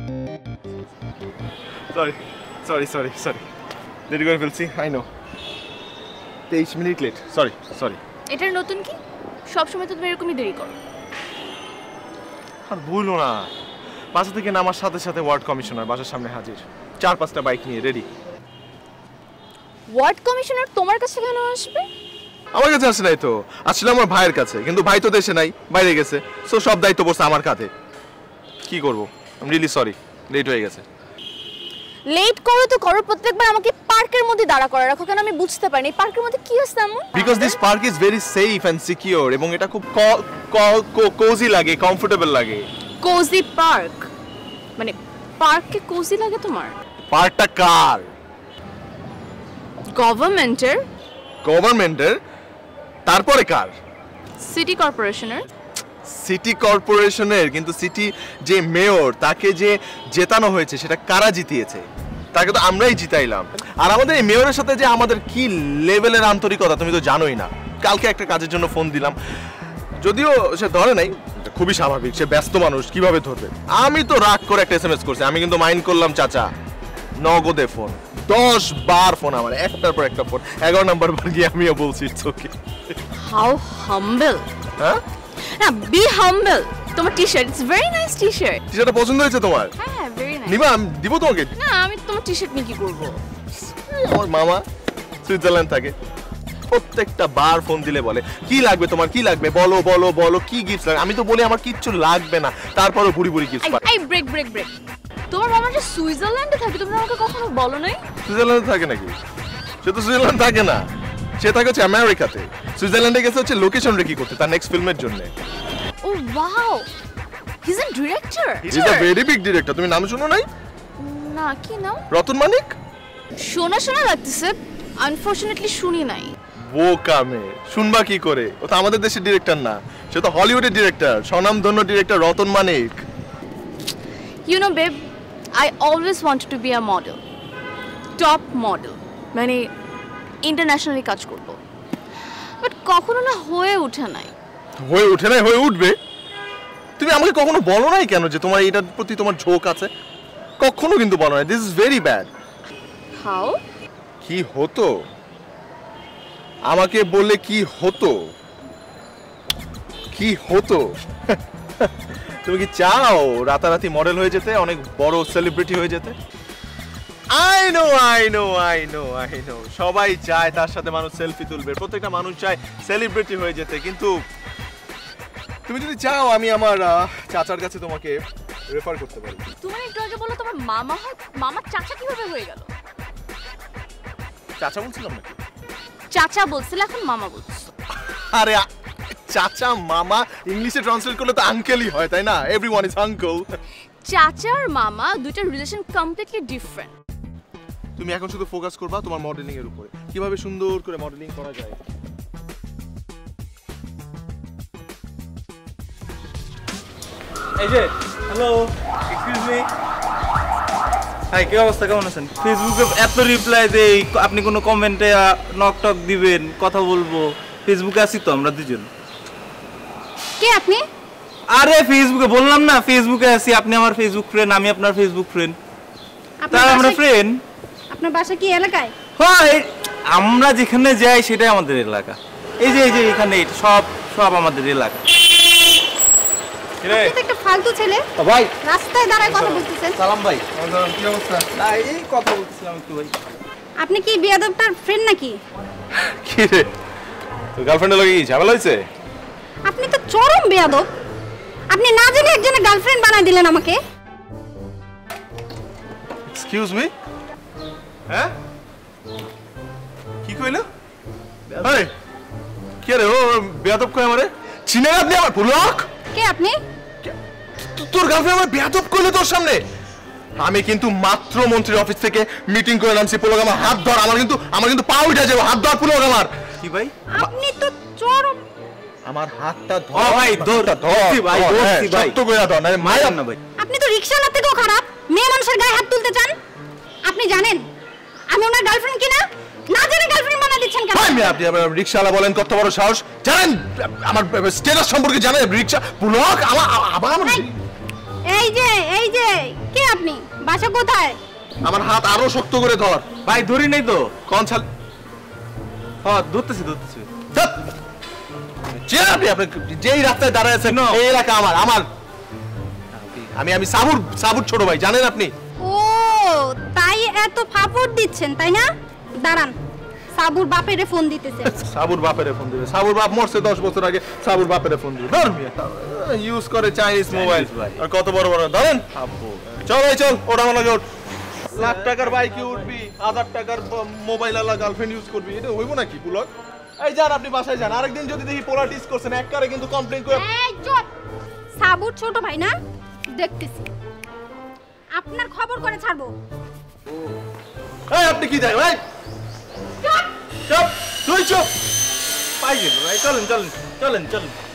Sorry দেরি করে ফেলছি I know 23 minute late sorry এটার নতুন কি সব সময় তো তুমি এরকমই দেরি করো আর ভুলো না বাসা থেকে নামার সাথে সাথে ওয়ার্ড কমিশনার বাসার সামনে হাজির 4-5টা বাইক নিয়ে রেডি ওয়ার্ড কমিশনার তোমার কাছে কেন আসবে আমার কাছে আসে নাই তো আসলে আমার ভাইয়ের কাছে কিন্তু ভাই তো দেশে নাই বাইরে গেছে সো সব দায়িত্ব পড়ছে আমার কাঁধে কি করব I am really sorry late হয়ে গেছে লেট করো তো করো প্রত্যেকবার আমাকে পার্কের মধ্যে দাঁড়া করে রাখো কেন আমি বুঝতে পারি না পার্কের মধ্যে কি আছে এমন because this park is very safe and secure এবং এটা খুব কোজি লাগে কমফোর্টেবল লাগে কোজি পার্ক মানে পার্কে কোজি লাগে তোমার পার্কটা কার গভর্নমেন্টের তারপরে কার সিটি কর্পোরেশনের কিন্তু সিটি যে মেয়র তাকে যে জেতানো হয়েছে সেটা কারা জিতিয়েছে তাকে তো আমরাই জিতাইলাম আর আমাদের এই মেয়রের সাথে যে আমাদের কি লেভেলের আন্তরিকতা তুমি তো জানোই না কালকে একটা কাজের জন্য ফোন দিলাম যদিও সে ধরে নাই খুবই স্বাভাবিক সে ব্যস্ত মানুষ কিভাবে ধরবে আমি তো রাগ করে একটা এসএমএস করছি আমি কিন্তু মাইন্ড করলাম চাচা নগদে ফোন 10 বার ফোন আমার একটার পর একটা ফোন 11 নাম্বার বার গিয়ে আমিও বলছি ইটস ওকে হাউ হাম্বল হ্যাঁ না বি হাম্বল তোমার T-shirt it's very nice T-shirt টি-শার্টটা পছন্দ হয়েছে তোমার হ্যাঁ ভেরি নাইস নিবা আমি দিব তোমাকে না আমি তোমার টি-শার্ট নিয়ে কি করব আমার মামা সুইজারল্যান্ড থাকে প্রত্যেকটা বার ফোন দিলে বলে কি লাগবে তোমার কি লাগবে বলো কি গিফট লাগবে আমি তো বলি আমার কিচ্ছু লাগবে না তারপরও বুড়ি গিফট পাই এই ব্রেক তোমার মামা যে সুইজারল্যান্ডে থাকে তুমি আমাকে কখনো বলো নাই সুইজারল্যান্ডে থাকে নাকি সে তো সুইজারল্যান্ড থাকে না সে থাকে হচ্ছে আমেরিকাতে সুইজারল্যান্ডে গেছে হচ্ছে লোকেশন রেকি করতে তার নেক্সট ফিল্মের জন্য ও wow he is a director he is a very big director তুমি নাম শুনো নাই না কি নাম রতন মানিক শোনা লাগতেছে আনফরচুনেটলি শুনি নাই বোকা মেয়ে শুনবা কি করে ও তো আমাদের দেশের ডিরেক্টর না সে তো হলিউডের ডিরেক্টর স্বনামধন্য director Ratan Manik You know, babe, I always wanted to be a model. Top model. মানে ইন্টারন্যাশনালি কাজ করব। বাট কখনো না হয়ে ওঠে নাই হয়ে উঠবে তুমি আমাকে কখনো বলো নাই কেন যে তোমার এটার প্রতি তোমার ঝোঁক আছে কখনো কিন্তু বলো নাই this is very bad how কি হতো আমাকে বললে কি হতো তুমি কি চাও রাতারাতি মডেল হয়ে যেতে অনেক বড় সেলিব্রিটি হয়ে যেতে আই নো সবাই চায় তার সাথে মানুষ সেলফি তুলবে প্রত্যেকটা মানুষ চায় সেলিব্রিটি হয়ে যেতে কিন্তু তুমি যদি চাও আমি আমার চাচার কাছে তোমাকে রেফার করতে পারি তুমি একটু আগে বললে তোমার মামা চাচা কিভাবে হয়ে গেল চাচা বলছিলাম নাকি চাচা বলছিল এখন মামা বলছো আরে চাচা মামা ইংলিশে ট্রান্সলেট করলে তো আঙ্কেলই হয় তাই না এভরিওয়ান ইজ আঙ্কেল চাচা আর মামা দুইটা রিলেশন কমপ্লিটলি ডিফারেন্ট তুমি এখন শুধু ফোকাস করবা তোমার মডেলিং এর উপরে কিভাবে সুন্দর করে মডেলিং করা যায় এই যে হ্যালো এক্সকিউজ মি হাই কি অবস্থা কেমন আছেন ফেসবুকে এত রিপ্লাই দেই আপনি কোনো কমেন্টে নক দিবেন কথা বলবো ফেসবুকে আছি তো আমরা দুজন কে আপনি আরে ফেসবুকে বললাম না ফেসবুকে আছি আপনি আমার ফেসবুক ফ্রেন্ড আমি আপনার ফেসবুক ফ্রেন্ড তাই আমরা ফ্রেন্ড আপনার বাসা কি এলাকায় হয় আমরা যেখানে যাই সেটাই আমাদের এলাকা এই যে এখানে সব আমাদের এলাকা রে এটা একটা ফালতু ছেলে ভাই রাস্তায় দাঁড়ায় কথা বলতেছেন সালাম ভাই কি অবস্থা না এই কথা বলছিলাম একটু ভাই আপনি কি বিয়াদবটার ফ্রেন্ড নাকি কি রে তোর গার্লফ্রেন্ডের লাগি ঝামেলা হইছে আপনি তো চরম বিয়াদব আপনি না জেনে একজনের গার্লফ্রেন্ড বানাই দিলেন আমাকে এক্সকিউজ মি হ্যাঁ কি কইলো এই কে রে ও বেয়াদব কই আমারে চিনে আপনি আমার পুলক কে আপনি তোর গার্লফ্রেন্ড আমার বেয়াদব কইলো তোর সামনে আমি কিন্তু মাত্র মন্ত্রীর অফিস থেকে মিটিং করে নামছি পুলক আমার হাত ধর আমার কিন্তু পা উঠে যাবে হাত ধর পুলক আমার কি ভাই আপনি তো চরম আমার হাতটা ধর ভাই ধর ভাই সত্য কইরা ধর না মাইরাম না ভাই আপনি তো রিকশাওয়ালা থেকেও খারাপ মেয়ে মানুষের গায়ে হাত তুলতে চান আপনি জানেন আমি ওনার গার্লফ্রেন্ড কিনা না জেনে গার্লফ্রেন্ড বানাই দিচ্ছেন কেন ভাই আপনি রিকশাওয়ালা বলেন কত বড় সাহস জানেন আমার স্ট্যাটাস সম্পর্কে জানেন রিকশা পুলক আবার এই যে কে আপনি আপনি? বাসা কোথায়? আমার হাত আরো শক্ত করে ধর। ভাই ধরি নাই তো। কোন ছাল? হ্যাঁ ধরতেছি। ধ্যাৎ! আপনি যেই রাস্তায় দাঁড়ায় আছেন এই এলাকা আমার। আমি সাবুর ছোট ভাই, জানেন আপনি? ও তাই এত ফাপড় দিচ্ছেন তাই না? দাঁড়ান, সাবুর বাপেরে ফোন দিতেছে। সাবুর বাপেরে ফোন দিবে? সাবুর বাপ মরছে 10 বছর আগে, সাবুর বাপেরে ফোন দিবে? ইউজ করে চাইনিজ মোবাইল। আর কত বড় ধরেন। চল ওটা আমার লাগে। লাখ টাকার বাইকে উঠবি, 1000 টাকার মোবাইল আলা গার্লফ্রেন্ড ইউজ করবি, এটা হইব নাকি পুলক? এই যান, আপনি বাসায় যান। আরেকদিন যদি দেখি পোলাটিস করছেন একবারে কিন্তু কমপ্লেইন করে। এই চুপ! সাবুর ছোট ভাই না? দেখতেছি আপনার খবর করে ছাড়বো। এই আপনি কি যাই ভাই? চুপ! তুই চুপ! পাই গেল ভাই, চলেন